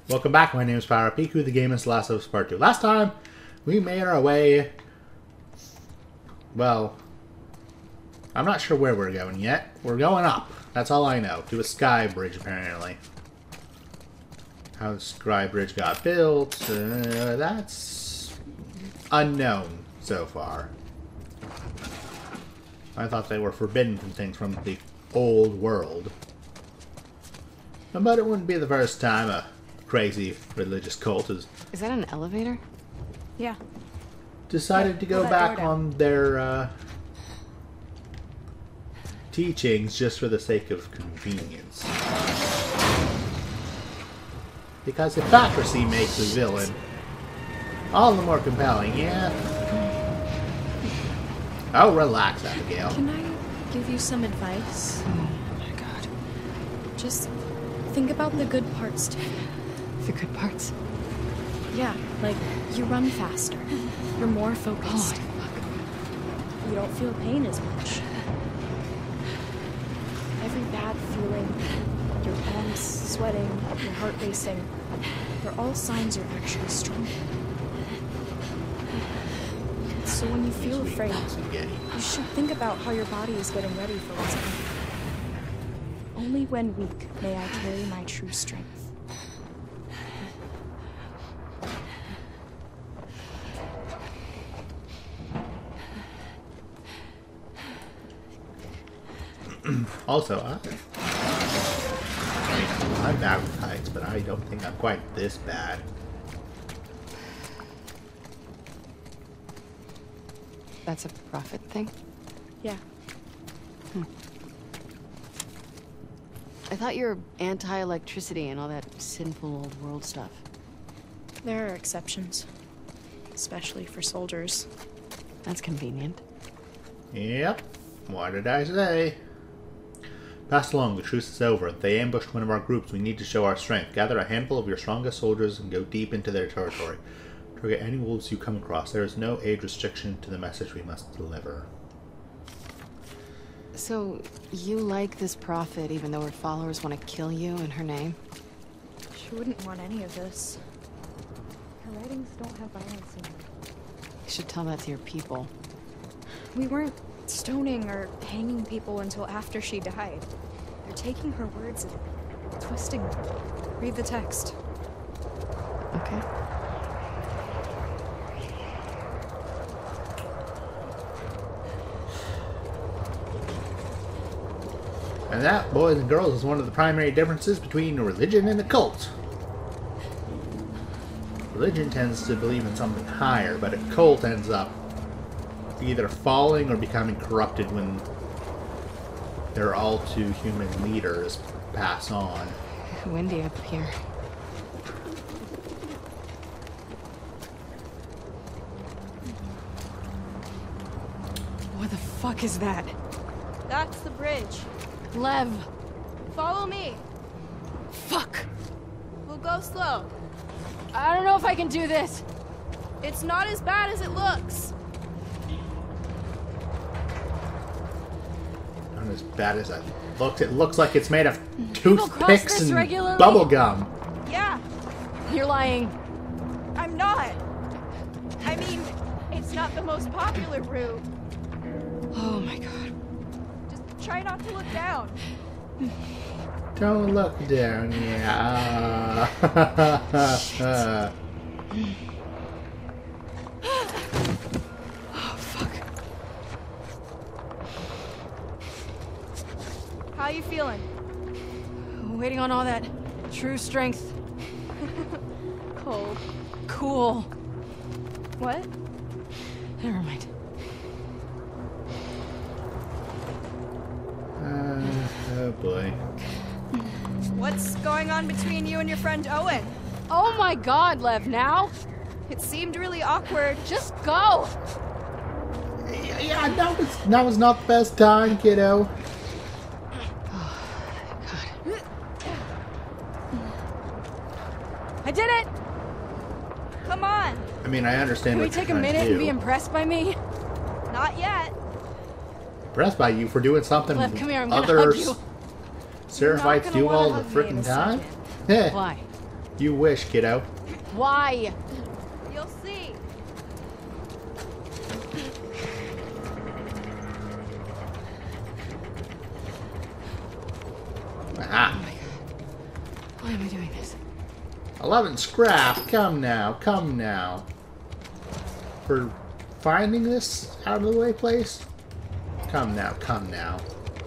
Welcome back, my name is Parapiku, the game is Last of Us Part 2. Last time, we made our way... Well... I'm not sure where we're going yet. We're going up. That's all I know. To a sky bridge, apparently. How the sky bridge got built, that's... unknown so far. I thought they were forbidden from things from the old world. But it wouldn't be the first time a crazy religious cult has... Is that an elevator? Yeah. Decided to go back on their teachings just for the sake of convenience. Because hypocrisy makes a villain all the more compelling, yeah? Oh, relax, Abigail. Can I give you some advice? Oh my god. Just think about the good parts too. The good parts? Yeah, like you run faster. You're more focused. Oh, fuck. You don't feel pain as much. Every bad feeling, your palms sweating, your heart racing, they're all signs you're actually stronger. So when you feel afraid, you should think about how your body is getting ready for what's coming. Only when weak may I carry my true strength. Also, I'm bad with heights, but I don't think I'm quite this bad. That's a profit thing? Yeah. I thought you were anti-electricity and all that sinful old world stuff. There are exceptions. Especially for soldiers. That's convenient. Yep. What did I say? Pass along, the truce is over. They ambushed one of our groups. We need to show our strength. Gather a handful of your strongest soldiers and go deep into their territory. Target any wolves you come across. There is no age restriction to the message we must deliver. So, you like this prophet even though her followers want to kill you in her name? She wouldn't want any of this. Her writings don't have violence in them. You should tell that to your people. We weren't stoning or hanging people until after she died. They're taking her words and twisting them. Read the text. Okay. And that, boys and girls, is one of the primary differences between a religion and a cult. Religion tends to believe in something higher, but a cult ends up either falling or becoming corrupted when their all-too-human leaders pass on. Windy up here. What the fuck is that? That's the bridge. Lev! Follow me. Fuck! We'll go slow. I don't know if I can do this. It's not as bad as it looks. Not as bad as it looks. It looks like it's made of toothpicks and regularly? bubble gum. Yeah, You're lying. I'm not. I mean, it's not the most popular route. Oh my god. Just try not to look down. Don't look down, yeah. Oh fuck. How you feeling? Waiting on all that true strength. Cold. Cool. What? Never mind. Oh boy. What's going on between you and your friend Owen? Oh my god, Lev, now? It seemed really awkward. Just go! Yeah, that was not the best time, kiddo. I did it! Come on. I mean, I understand Can we what you're take a trying to minute and be do. impressed by me? Not yet. Impressed by you for doing something Lev, come here, I'm gonna other hug you. Seraphites You're not do gonna all wanna the hug me in frickin' a time? second. Heh. Why? You wish, kiddo. Why? You'll see. Aha. Why am I doing this? 11 scrap. Come now. Come now. For finding this out of the way place? Come now. Come now.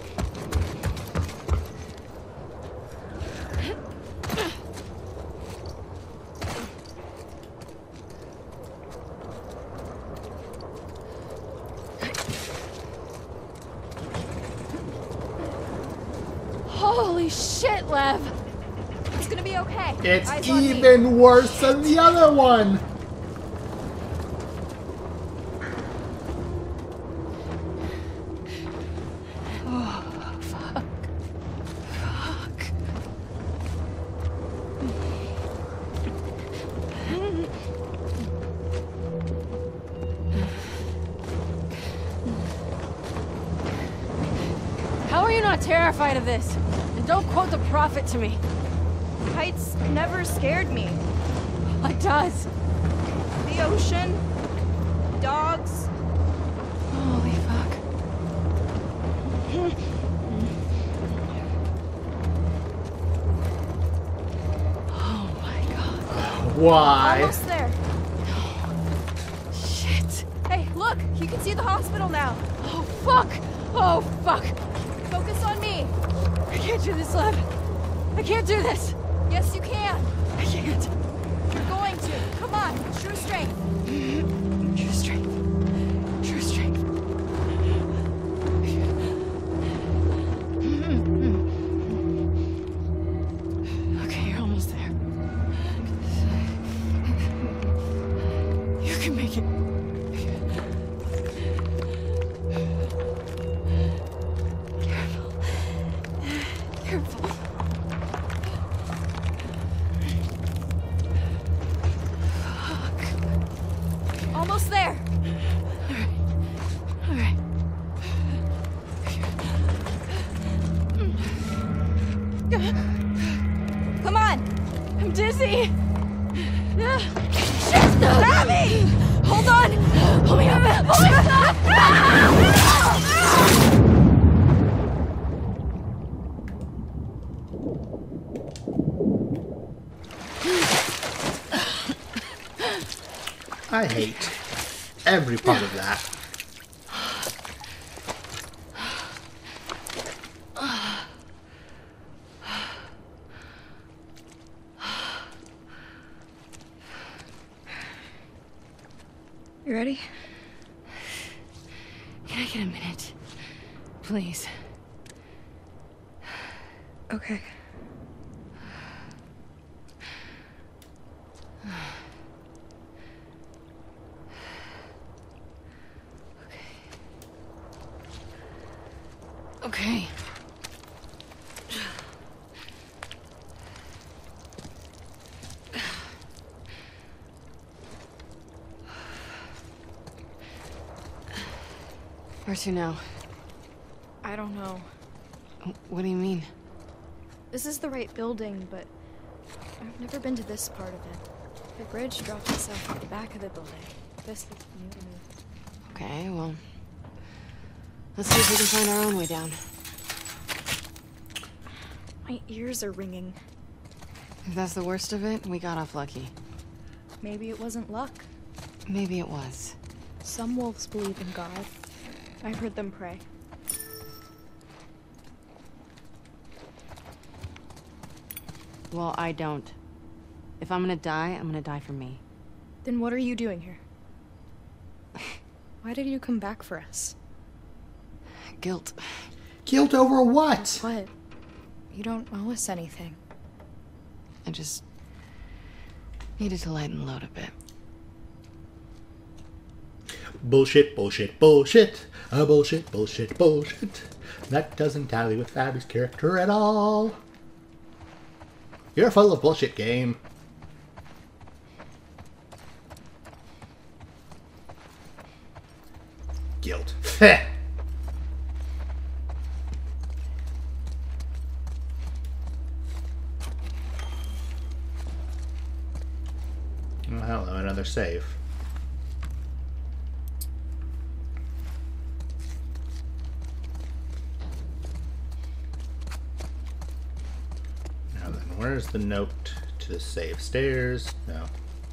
Holy shit, Lev! It's gonna be okay. It's Eyes on me. even worse than the other one! Oh, fuck. Fuck. How are you not terrified of this? And don't quote the prophet to me. Heights never scared me. It does. The ocean, dogs. Holy fuck. Oh my god. Why? Almost there. Shit. Hey, look! You can see the hospital now. Oh fuck. Oh fuck. Focus on me. I can't do this, Lev. I can't do this. Yes, you can. I can't. You're going to. Come on. True strength. True strength. True strength. Okay, you're almost there. You can make it. Careful. Careful. Almost there. All right. Come on. I'm dizzy. Shit! Abby! Hold on. Hold me up. Hold me up. I hate every part of that. You ready? Can I get a minute? Please. Okay. Okay. Where to now? I don't know. What do you mean? This is the right building, but I've never been to this part of it. The bridge drops itself at the back of the building. This looks new to me. Okay, well, let's see if we can find our own way down. My ears are ringing. If that's the worst of it, we got off lucky. Maybe it wasn't luck. Maybe it was. Some wolves believe in God. I've heard them pray. Well, I don't. If I'm gonna die, I'm gonna die for me. Then what are you doing here? Why did you come back for us? Guilt. Guilt over what? What? You don't owe us anything. I just needed to lighten the load a bit. Bullshit, bullshit, bullshit. Bullshit, bullshit, bullshit. That doesn't tally with Abby's character at all. You're full of bullshit, game. Guilt. Heh. Oh, hello, another safe. Now then, where's the note to the safe? Stairs? No.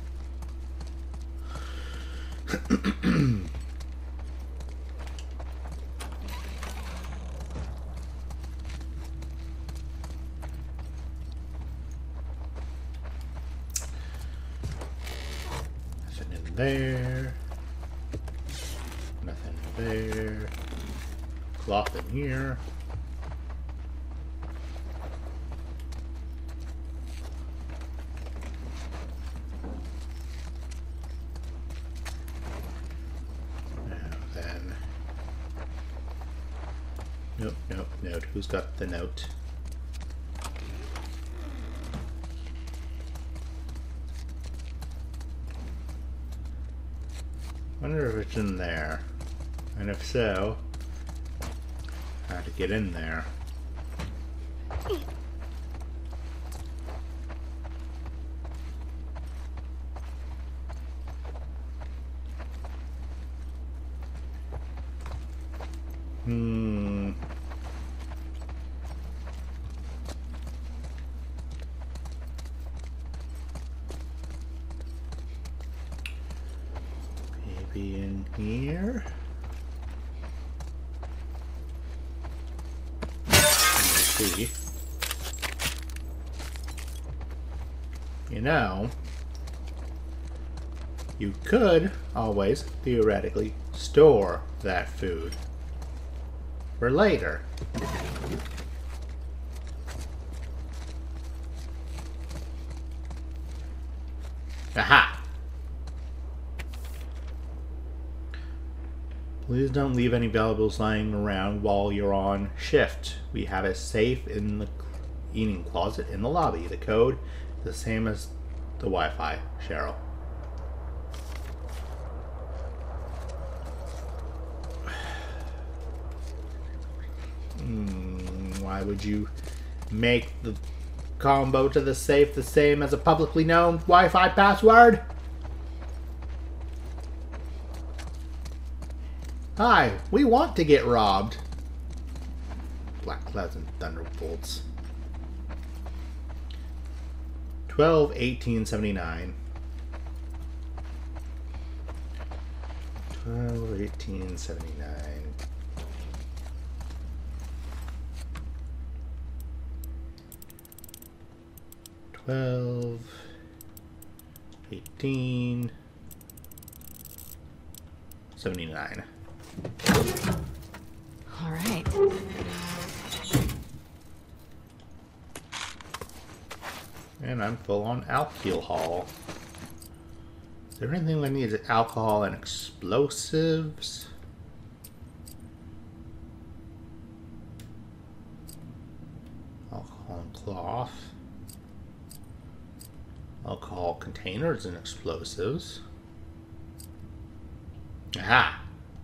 Nothing in there. Nothing there. Cloth in here. Nope, nope, note. Who's got the note? Wonder if it's in there. And if so, how to get in there. Maybe in here. Let's see. You know, you could always theoretically store that food for later. Aha! Please don't leave any valuables lying around while you're on shift. We have a safe in the eating closet in the lobby. The code is the same as the Wi-Fi, Cheryl. Why would you make the combo to the safe the same as a publicly known Wi-Fi password? Hi, we want to get robbed. Black clouds and thunderbolts. 12/18/79. 12/18/79. 12/18/79. All right. And I'm full on alcohol. Is there anything that needs alcohol and explosives? Alcohol and cloth. Alcohol containers and explosives. Aha!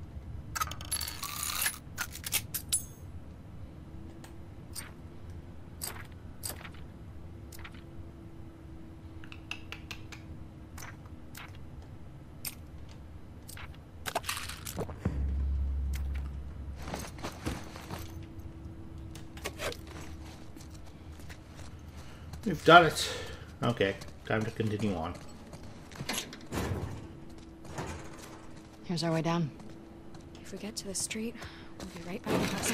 We've done it. Okay, time to continue on. Here's our way down. If we get to the street, we'll be right by the house.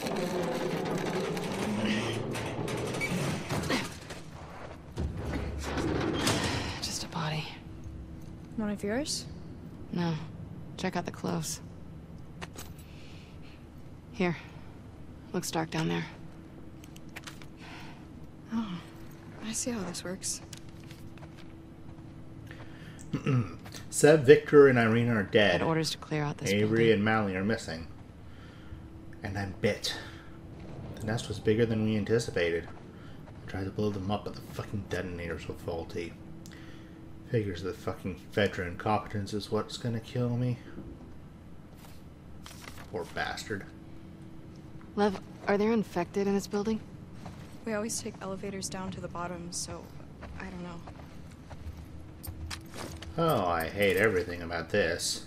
Just a body. One of yours? No. Check out the clothes. Here. Looks dark down there. Oh, I see how this works. Seb, Victor, and Irina are dead. Had orders to clear out this Avery building. and Mally are missing. And I'm bit. The nest was bigger than we anticipated. I tried to blow them up, but the fucking detonators were faulty. Figures the fucking Fedra incompetence is what's gonna kill me. Poor bastard. Lev, are there infected in this building? We always take elevators down to the bottom, so I don't know. Oh, I hate everything about this.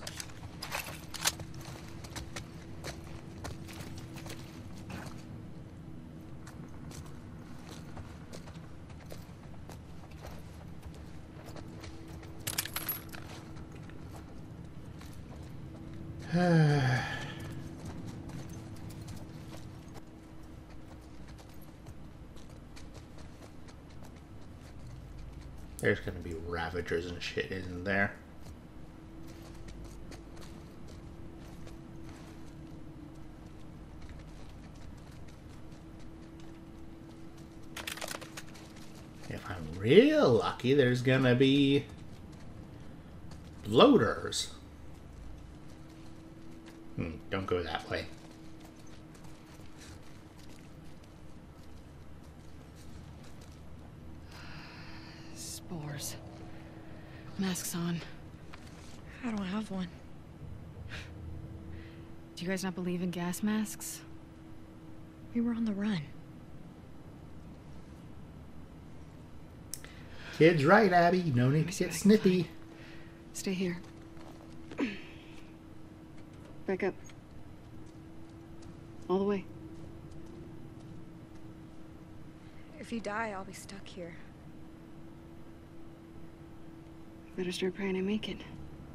There's gonna be Ravagers and shit, isn't there? If I'm real lucky, there's gonna be bloaters. Don't go that way. Spores. Masks on. I don't have one. Do you guys not believe in gas masks? We were on the run. Kid's right, Abby. No need to get snippy. Stay here. Back up. All the way. If you die, I'll be stuck here. Better start praying I make it.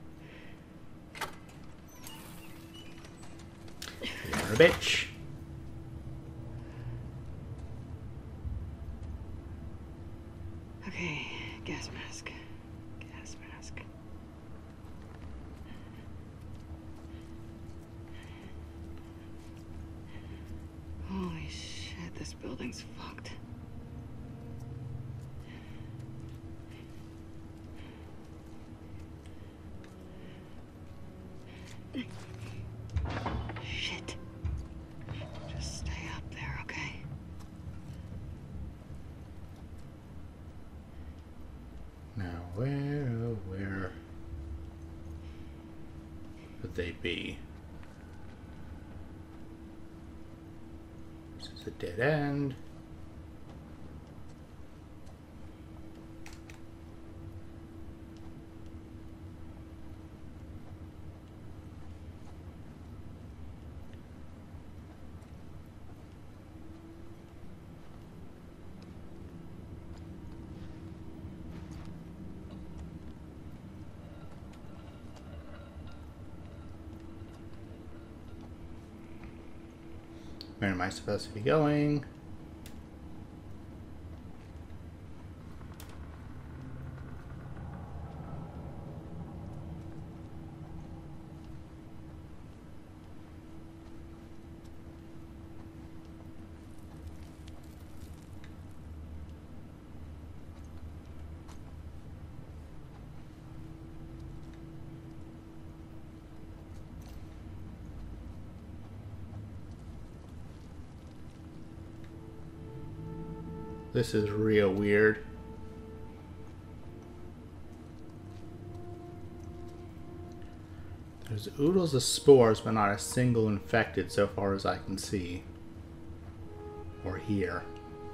You're a bitch. Okay, gas mask. Gas mask. Holy shit, this building's fucked. Shit. Just stay up there, okay? Now, where would they be? This is a dead end. Where am I supposed to be going? This is real weird. There's oodles of spores, but not a single infected so far as I can see. Or hear.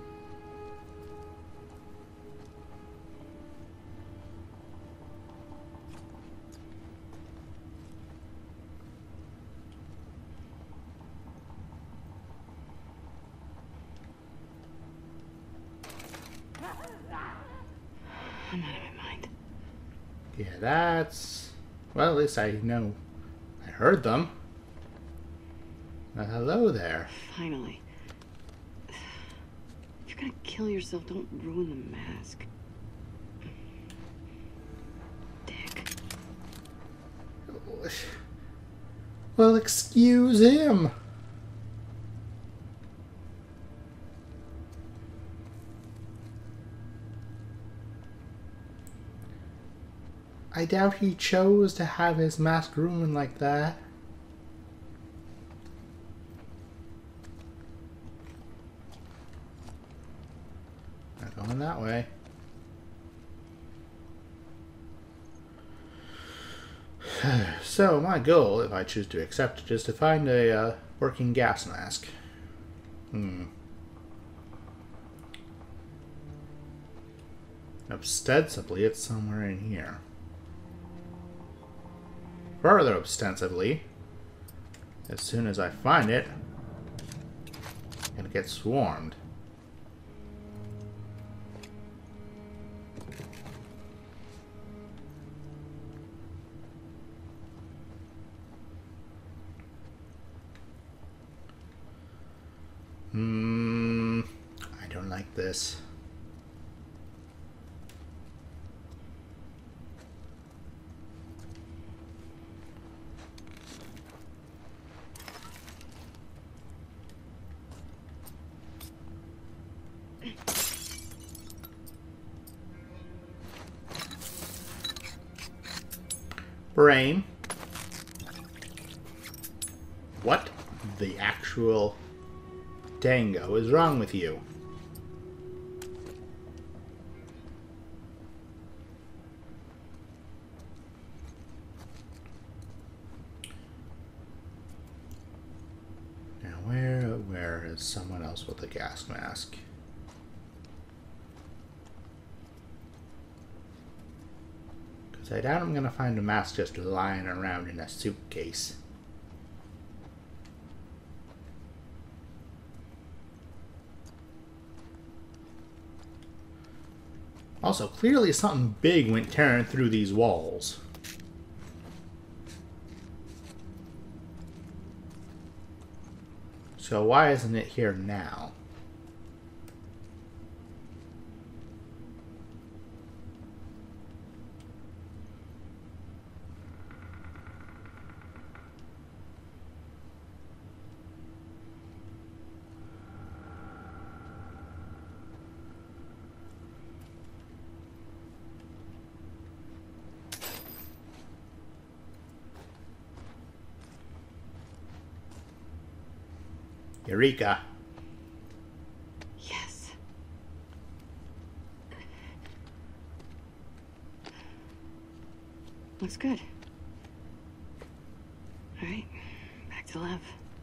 I'm out of my mind. Yeah, that's... Well, at least I know I heard them. Hello there. Finally. If you're gonna kill yourself, don't ruin the mask. Dick. Well, excuse him. I doubt he chose to have his mask ruined like that. Not going that way. So, my goal, if I choose to accept it, is to find a working gas mask. Ostensibly, it's somewhere in here. further ostensibly. As soon as I find it, I'm gonna get swarmed. I don't like this. Brain. What the actual dango is wrong with you? Now where is someone else with a gas mask? I doubt I'm gonna find a mask just lying around in a suitcase. Also, clearly something big went tearing through these walls. So why isn't it here now? Eureka. Yes. Looks good. All right, back to Lev.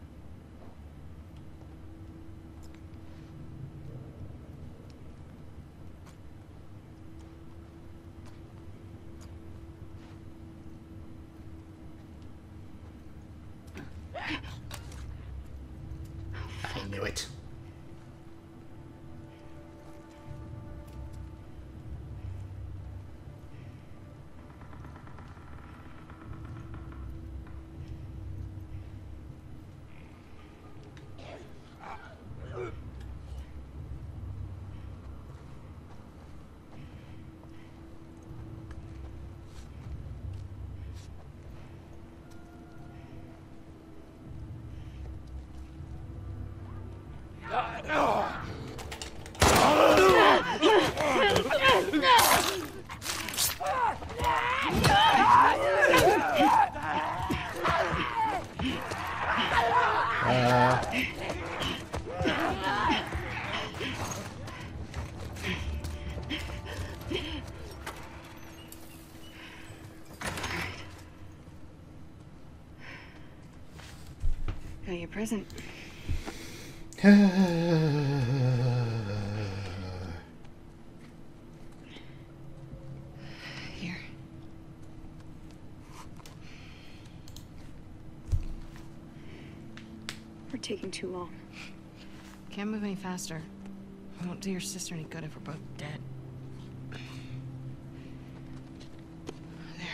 I knew it. Got your present. Here. We're taking too long. Can't move any faster. We won't do your sister any good if we're both dead. There.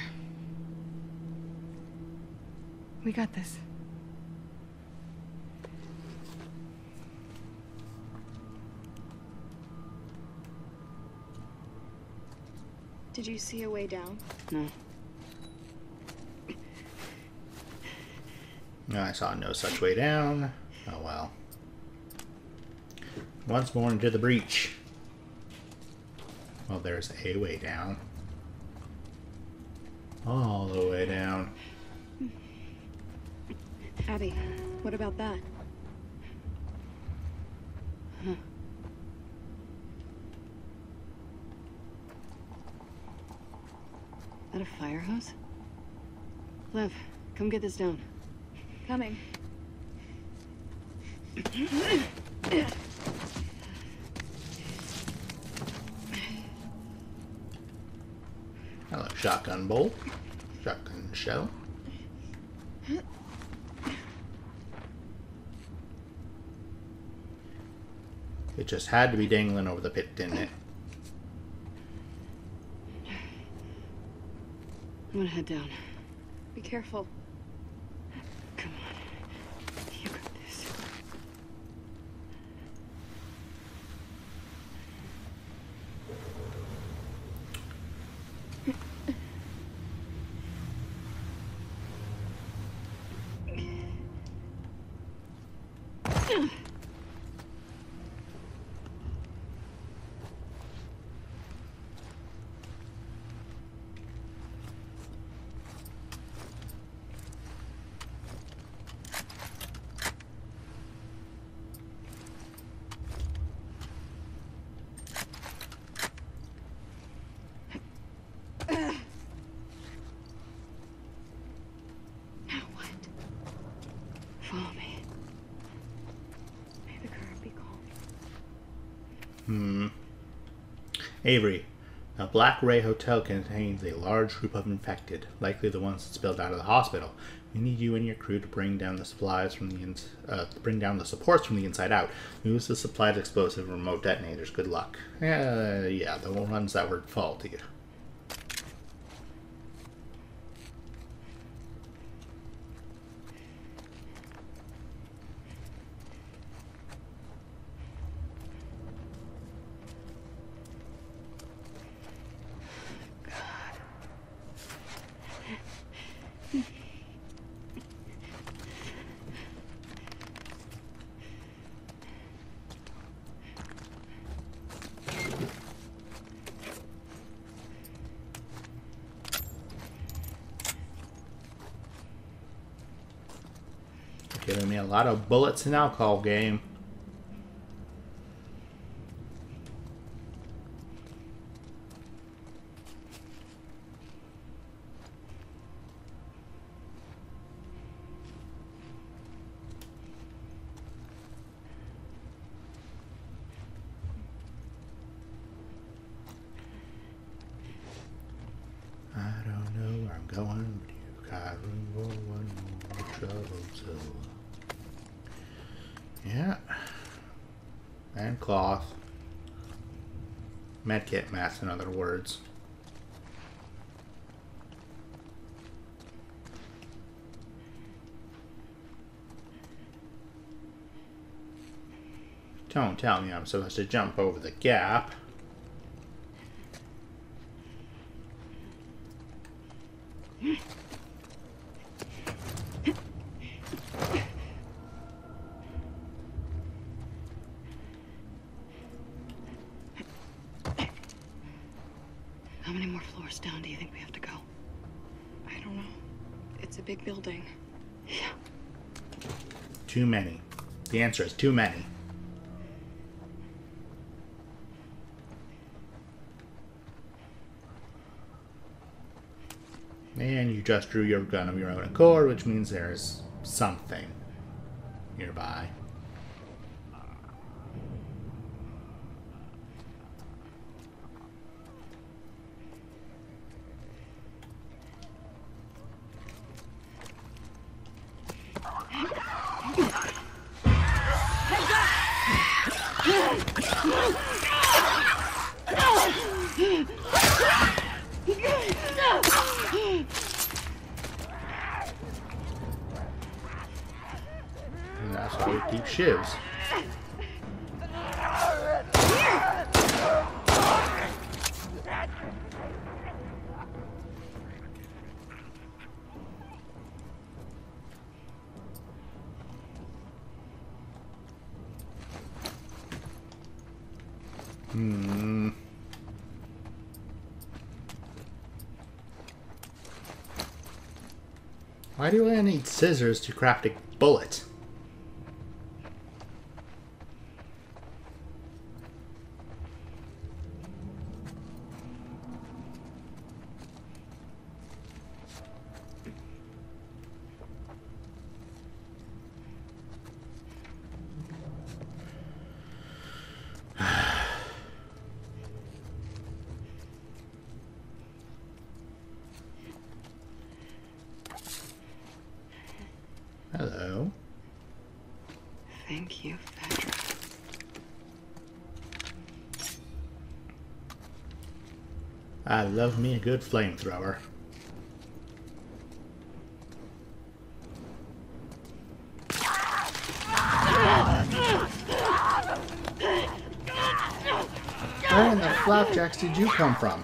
We got this. Did you see a way down? No. No, I saw no such way down. Oh well. Once more into the breach. Well, there's a way down. All the way down. Abby, what about that? Huh. Is that a fire hose? Lev, come get this down. Coming. Hello, shotgun bolt. Shotgun shell. It just had to be dangling over the pit, didn't it? I'm gonna head down. Be careful. Come on. You got this. Follow me. May the current be calm. Avery, the Black Ray Hotel contains a large group of infected, likely the ones that spilled out of the hospital. We need you and your crew to bring down the supplies from the supports from the inside out. Use the supplied explosive remote detonators. Good luck. Yeah, the ones that were faulty. Giving me a lot of bullets and alcohol game. I don't know where I'm going, but you got room for one more trouble, so... Yeah. And cloth. Medkit mask, in other words. Don't tell me I'm supposed to jump over the gap. How many more floors down do you think we have to go? I don't know. It's a big building. Yeah. Too many. The answer is too many. And you just drew your gun of your own accord, which means there's something nearby. And that's why we keep shivs. Why do I need scissors to craft a bullet? Thank you, Fedra. I love me a good flamethrower. Where in the flapjacks did you come from?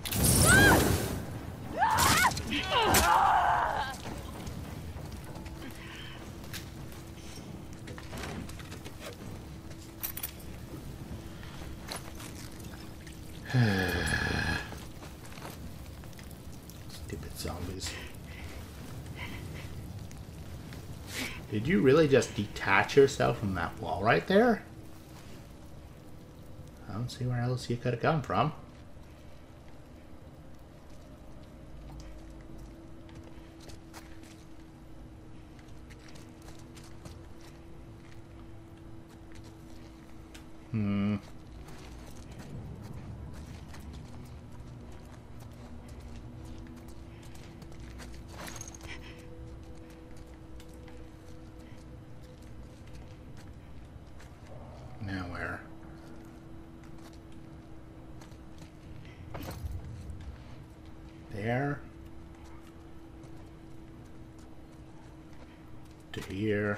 Stupid zombies. Did you really just detach yourself from that wall right there? I don't see where else you could have come from. Now where? There. To here.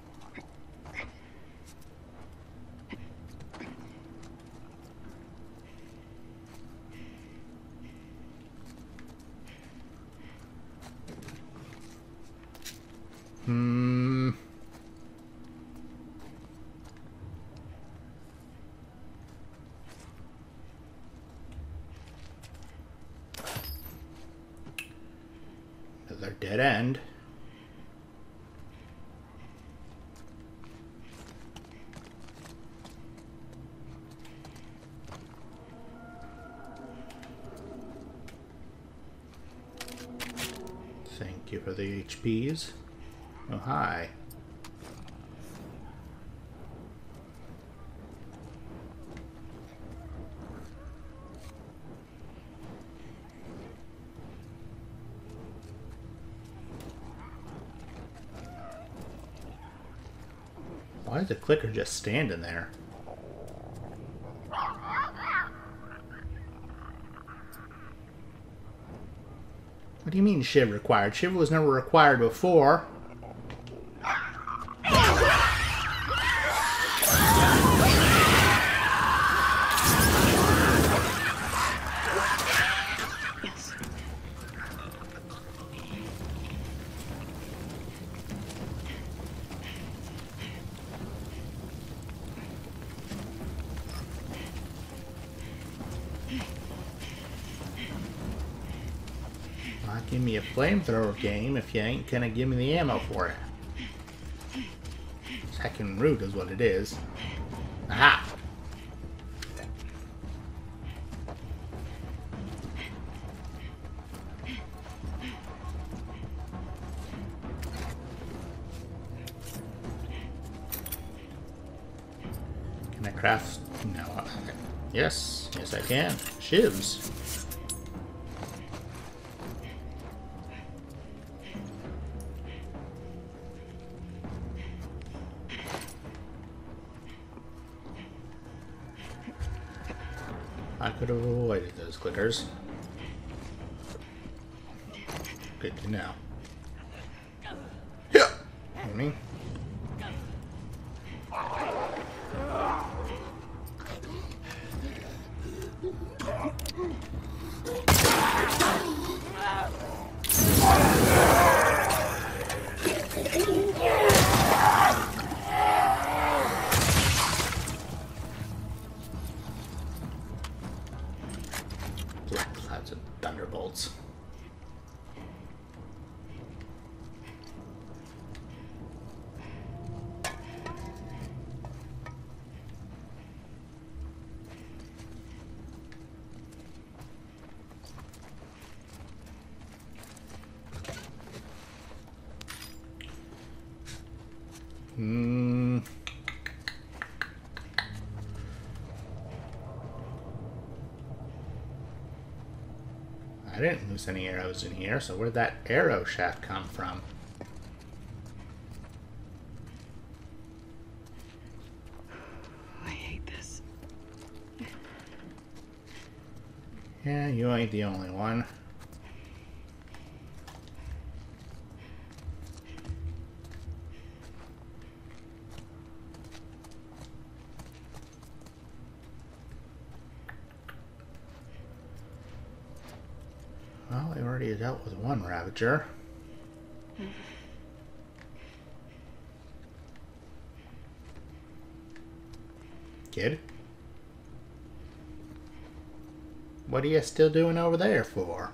Another dead end. Thank you for the HPs. Oh, hi. Why is the clicker just standing there? What do you mean Shiv required? Shiv was never required before. Give me a flamethrower game if you ain't gonna give me the ammo for it. It's heckin' rude is what it is. Aha! Can I craft? No. Yes. Yes I can. Shivs. I could have avoided those clickers. Good to know. Yeah. Hear me? Black clouds and thunderbolts. I didn't lose any arrows in here, so where'd that arrow shaft come from? Yeah, you ain't the only one. Well, we already dealt with one Ravager. Kid? What are you still doing over there for?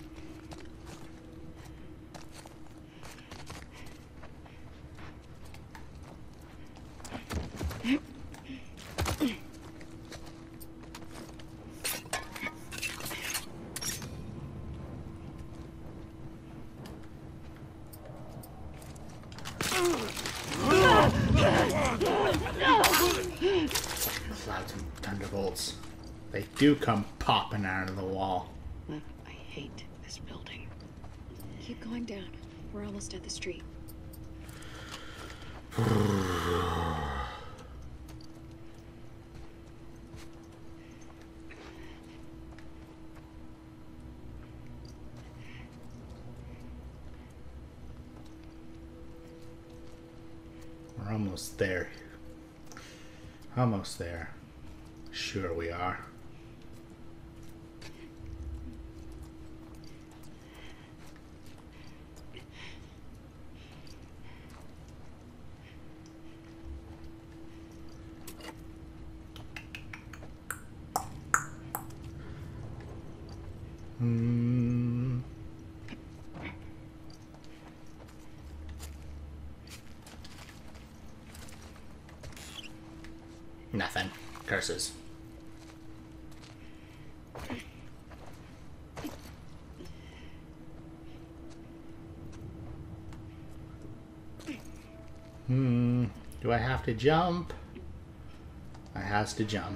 Clouds and thunderbolts. They do come popping out of the wall. I hate this building. Keep going down. We're almost at the street. We're almost there. Almost there. Sure we are. Nothing. Curses. Do I have to jump? I has to jump.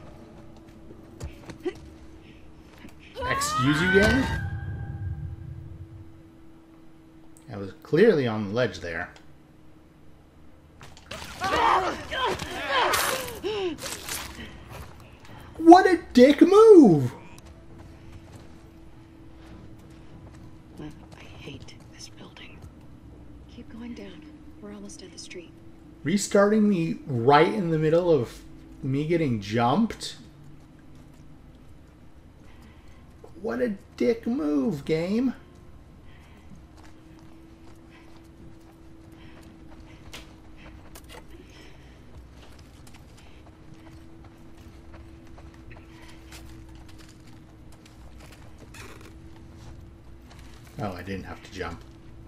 Excuse you, game? I was clearly on the ledge there. What a dick move! I hate this building. Keep going down. We're almost at the street. Restarting me right in the middle of me getting jumped? What a dick move, game. Oh, I didn't have to jump.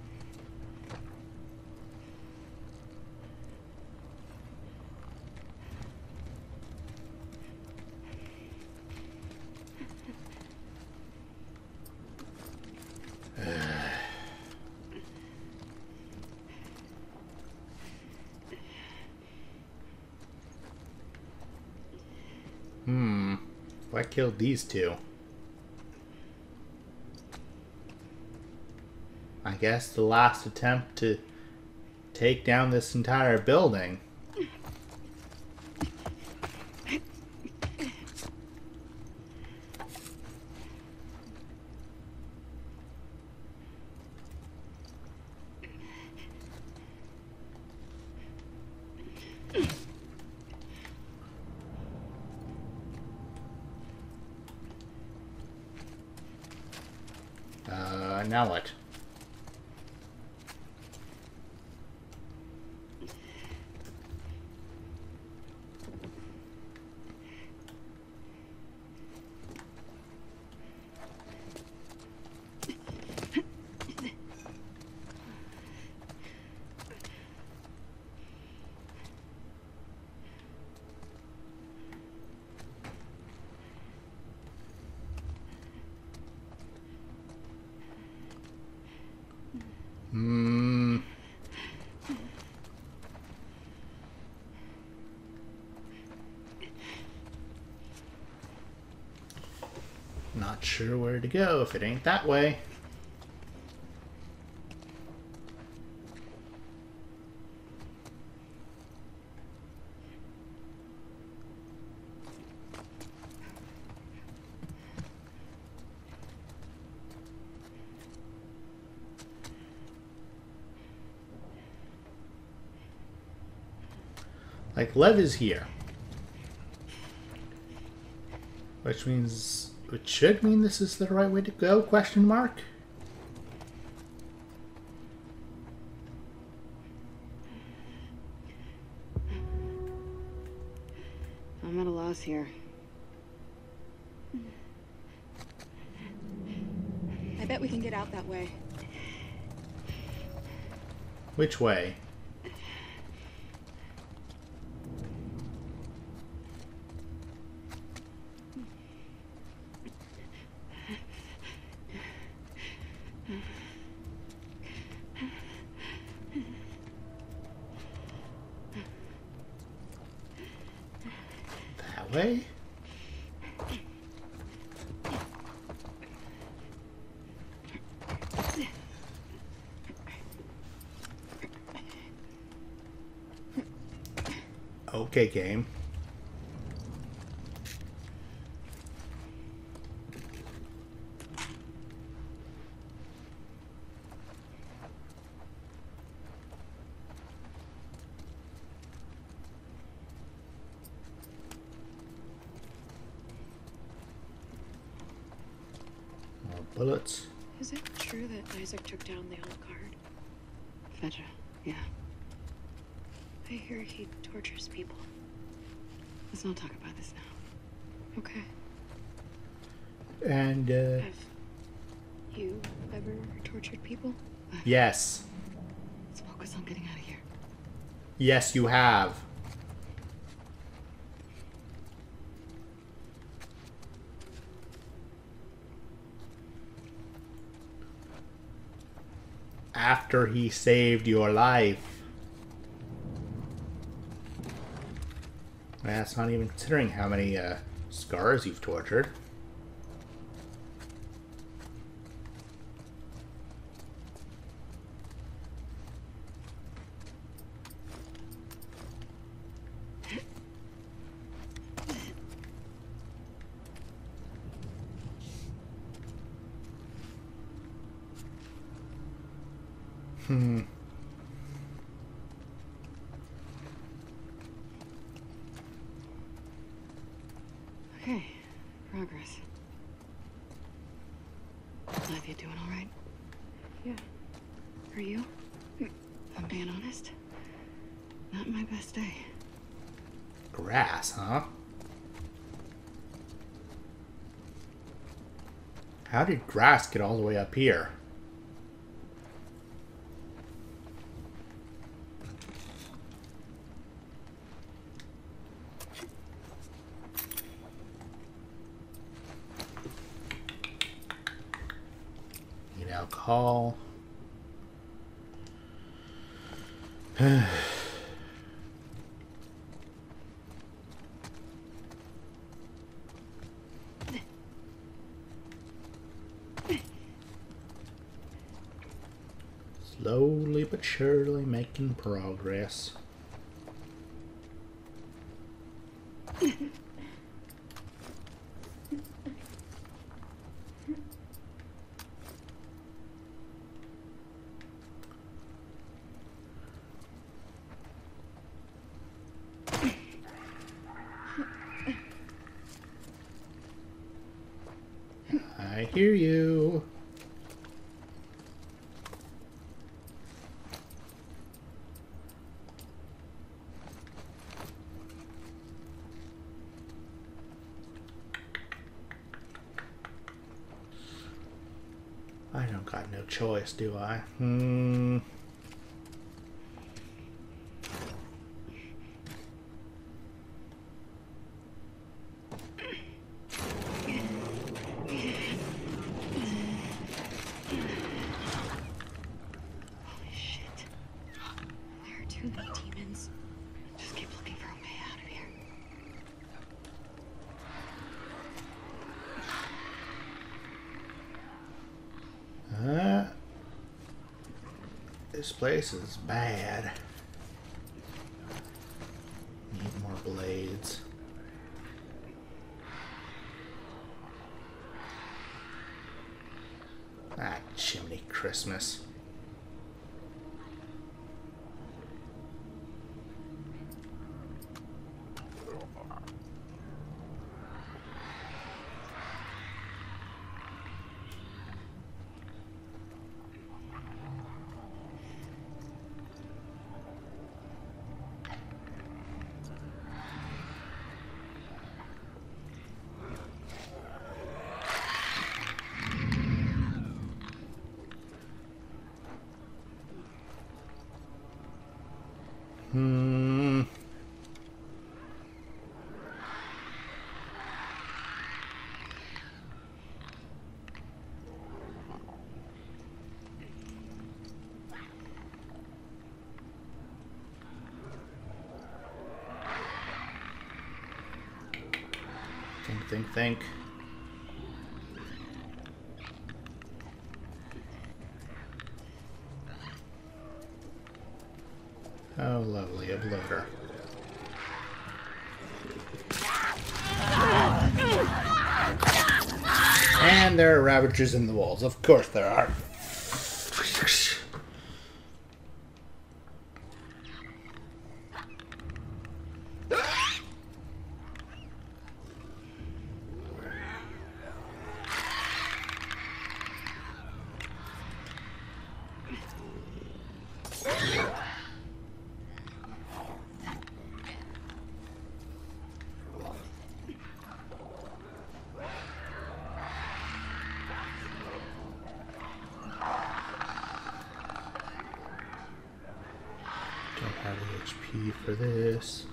If I killed these two, I guess the last attempt to take down this entire building. Now what? Not sure where to go if it ain't that way. Like, Lev is here. Which means... Which should mean this is the right way to go, question mark? I'm at a loss here. I bet we can get out that way. Which way? That way? Okay, game. More bullets. Is it true that Isaac took down the Alucard? Fetcha, yeah. I hear he tortures people. Let's not talk about this now. Okay. And, Have you ever tortured people? yes. Let's focus on getting out of here. Yes, you have. After he saved your life. That's not even considering how many scars you've tortured. Okay, progress. Life, you doing all right? Yeah. Are you? If I'm being honest, not my best day. Grass, huh? How did grass get all the way up here? Need alcohol. Slowly but surely making progress. I hear you. I don't got no choice, do I? Holy shit. There are too many demons. Just keep looking for a way out of here. This place is bad. Need more blades. Ah, chimney Christmas. think. Oh, lovely, a bloater. And there are Ravagers in the walls. Of course there are. HP for this.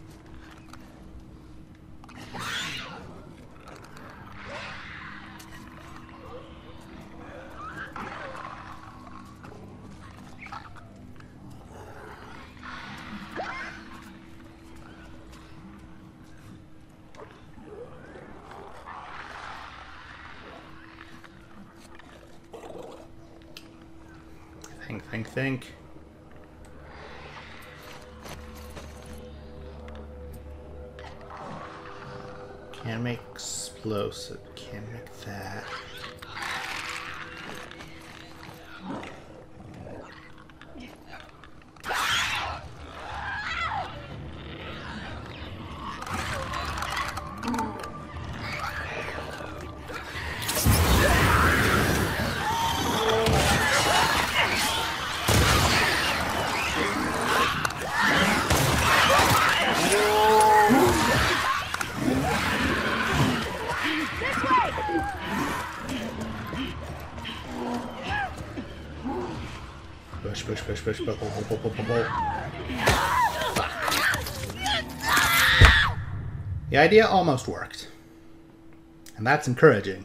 Think. Can't make explosive. Can't make that. Push. The idea almost worked. And that's encouraging.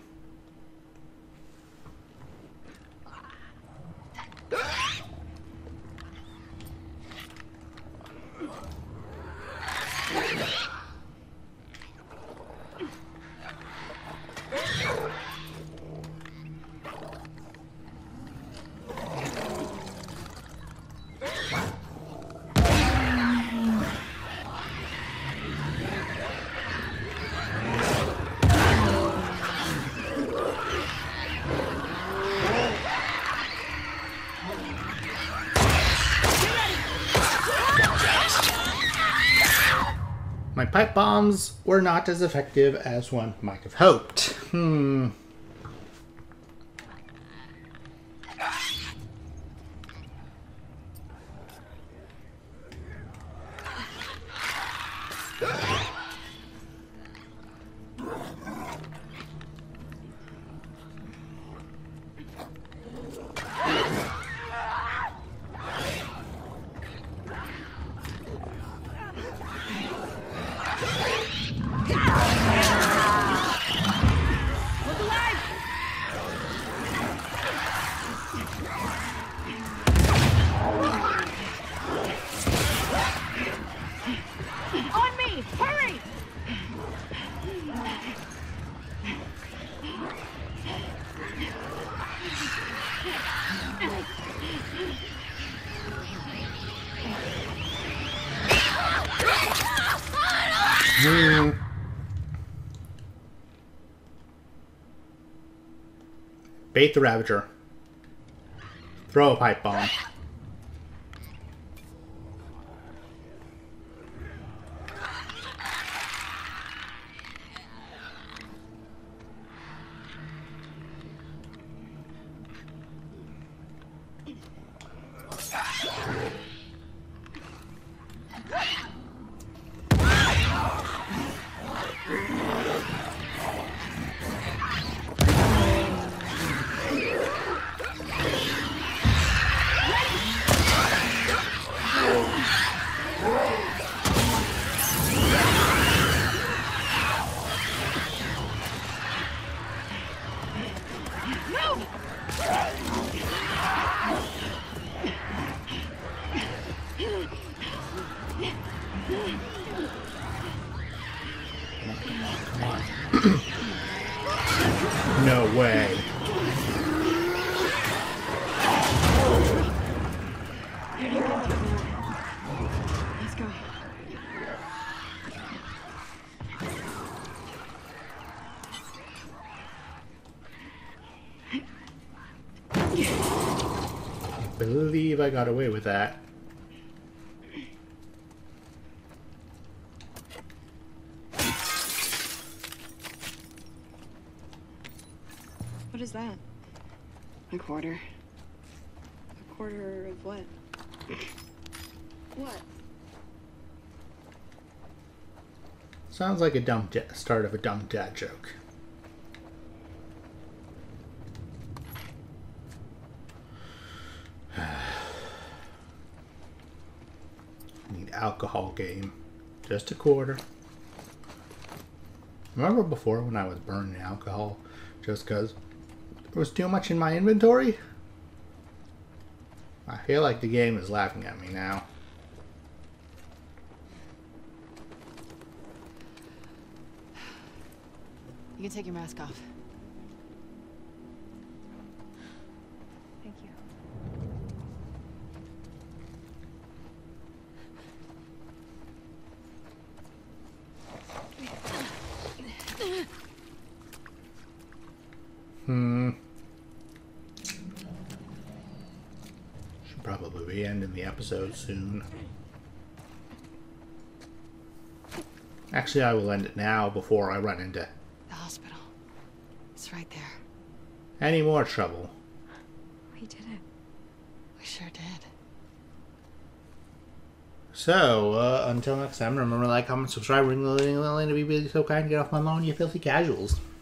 My pipe bombs were not as effective as one might have hoped. Bait the Ravager. Throw a pipe bomb. Come on. No way. You can do that. Let's go. I believe I got away with that. What is that? A quarter. A quarter of what? What? Sounds like a dumb start of a dumb dad joke. Need alcohol game. Just a quarter. Remember before when I was burning alcohol just because there was too much in my inventory? I feel like the game is laughing at me now. You can take your mask off. Thank you. Should probably be ending the episode soon. Actually, I will end it now before I run into The hospital. It's right there. any more trouble. We did it. We sure did. So, until next time, remember to like, comment, subscribe, ring the bell, and be so kind, get off my lawn, you filthy casuals.